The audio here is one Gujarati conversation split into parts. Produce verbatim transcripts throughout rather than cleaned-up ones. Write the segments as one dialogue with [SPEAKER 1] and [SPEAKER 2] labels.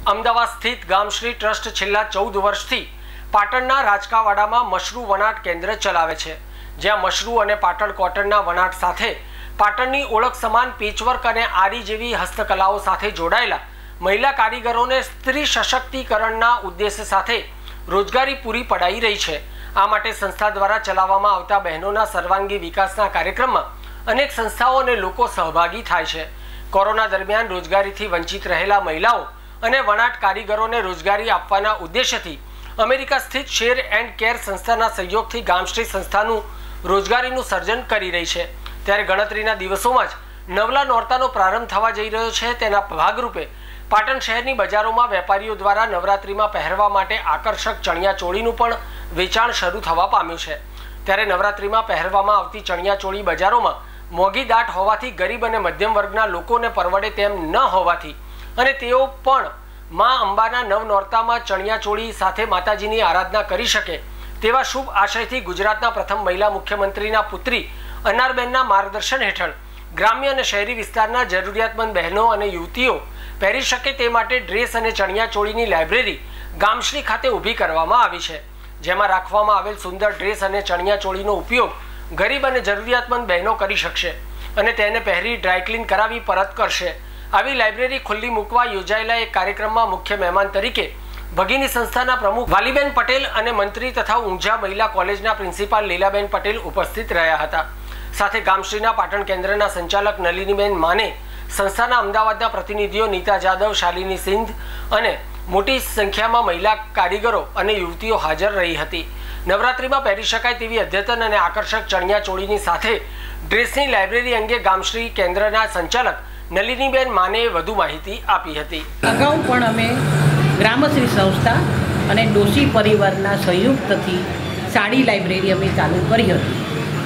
[SPEAKER 1] અમદાવાદ સ્થિત ગામશ્રી ટ્રસ્ટ છેલ્લા ચૌદ વર્ષથી પાટણના રાજકાવાડામાં મશરૂ વણાટ કેન્દ્ર ચલાવે છે, જ્યાં મશરૂ અને પાટણ કોટનના વણાટ સાથે પાટણની ઓળખ સમાન પેચવર્ક અને આરી જેવી હસ્તકલાઓ સાથે જોડાયેલા મહિલા કારીગરોને સ્ત્રી સશક્તિકરણના ઉદ્દેશ્ય સાથે રોજગારી પૂરી પડાઈ રહી છે। આ માટે સંસ્થા દ્વારા ચલાવવામાં આવતા બહેનોના સર્વાંગી વિકાસના કાર્યક્રમમાં અનેક સંસ્થાઓ અને લોકો સહભાગી થાય છે। કોરોના દરમિયાન રોજગારીથી વંચિત રહેલા મહિલાઓ અને વણાટ કારીગરોને રોજગારી આપવાના ઉદ્દેશ્યથી અમેરિકા સ્થિત શેર એન્ડ કેર સંસ્થાના સહયોગથી ગામશ્રી સંસ્થાનું રોજગારીનું સર્જન કરી રહી છે। ત્યારે ગણતરીના દિવસોમાં જ નવલા નોરતાનો પ્રારંભ થવા જઈ રહ્યો છે। તેના ભાગરૂપે પાટણ શહેરની બજારોમાં વેપારીઓ દ્વારા નવરાત્રિમાં પહેરવા માટે આકર્ષક ચણિયાચોળીનું પણ વેચાણ શરૂ થવા પામ્યું છે। ત્યારે નવરાત્રિમાં પહેરવામાં આવતી ચણિયાચોળી બજારોમાં મોંઘી દાટ હોવાથી ગરીબ અને મધ્યમ વર્ગના લોકોને પરવડે તેમ ન હોવાથી અને તેઓ પણ માં અંબાના નવ નોરતામાં ચણિયાચોળી સાથે માતાજીની આરાધના કરી શકે તેવા શુભ આશયથી ગુજરાતના પ્રથમ મહિલા મુખ્યમંત્રીના પુત્રી અન્નાબેનના માર્ગદર્શન હેઠળ ગ્રામ્ય અને શહેરી વિસ્તારના જરૂરિયાતમંદ બહેનો અને યુવતીઓ પહેરી શકે તે માટે ડ્રેસ અને ચણિયાચોળીની લાઇબ્રેરી ગામશ્રી ખાતે ઊભી કરવામાં આવી છે, જેમાં રાખવામાં આવેલ સુંદર ડ્રેસ અને ચણિયાચોળીનો ઉપયોગ ગરીબ અને જરૂરિયાતમંદ બહેનો કરી શકશે અને તેને પહેરી ડ્રાયક્લીન કરાવી પરત કરશે। આવી લાઇબ્રેરી ખુલ્લી મૂકવા યોજાયેલા એક કાર્યક્રમમાં મુખ્ય મહેમાન તરીકે ભગીની સંસ્થાના પ્રમુખ વાલીબેન પટેલ અને મંત્રી તથા ઊંઝા મહિલા કોલેજના પ્રિન્સિપાલ લીલાબેન પટેલ ઉપસ્થિત રહ્યા હતા। સાથે ગામશ્રીના પાટણ કેન્દ્રના સંચાલક નલિનીબેન માને, સંસ્થાના અમદાવાદના પ્રતિનિધિઓ નીતા જાદવ, શાલિની સિંધ અને મોટી સંખ્યામાં મહિલા કારીગરો અને યુવતીઓ હાજર રહી હતી। નવરાત્રિમાં પહેરી શકાય તેવી અદ્યતન અને આકર્ષક ચણિયાચોળીની સાથે ડ્રેસની લાઇબ્રેરી અંગે ગામશ્રી કેન્દ્રના સંચાલક નલિનીબેન માને વધુ માહિતી આપી હતી।
[SPEAKER 2] અગાઉ પણ અમે ગ્રામશ્રી સંસ્થા અને ડોશી પરિવારના સંયુક્તથી સાડી લાઇબ્રેરી અમે ચાલુ કરી હતી।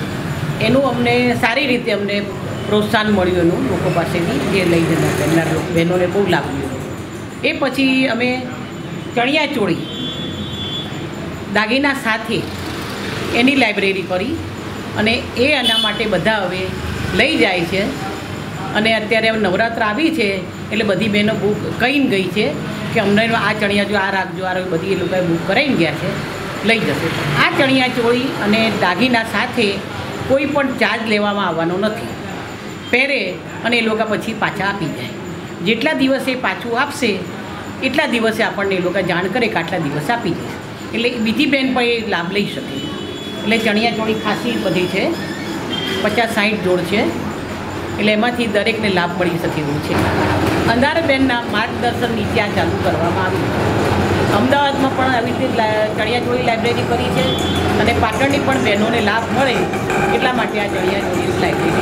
[SPEAKER 2] એનું અમને સારી રીતે અમને પ્રોત્સાહન મળ્યું, એનું લોકો પાસેથી જે લઈ જતા પહેલાં બહેનોને બહુ લાભ મળ્યો। એ પછી અમે ચણિયાચોળી દાગીના સાથે એની લાઇબ્રેરી કરી અને એ એના માટે બધા હવે લઈ જાય છે અને અત્યારે નવરાત્ર આવી છે એટલે બધી બહેનો બુક કહીને ગઈ છે કે અમને આ ચણિયાચોળી આ રાખજો, આ બધી એ લોકોએ બુક કરાવીને ગયા છે, લઈ જશે। આ ચણિયાચોળી અને દાગીના સાથે કોઈ પણ ચાર્જ લેવામાં આવવાનો નથી, પહેરે અને એ લોકો પછી પાછા આપી જાય। જેટલા દિવસે પાછું આપશે એટલા દિવસે આપણને એ લોકો જાણ કરે કે આટલા દિવસ આપી જશે, એટલે બીજી બહેન પણ એ લાભ લઈ શકે। એટલે ચણિયાચોળી ખાસી બધી છે, પચાસ સાઠ જોડ છે, એટલે એમાંથી દરેકને લાભ મળી શકે એવું છે। અંધારબેનના માર્ગદર્શન નીચે આ ચાલુ કરવામાં આવ્યું। અમદાવાદમાં પણ આવી રીતે ચણિયાચોળી લાઇબ્રેરી કરી છે અને પાટણની પણ બહેનોને લાભ મળે એટલા માટે આ ચણિયાચોળી લાઇબ્રેરી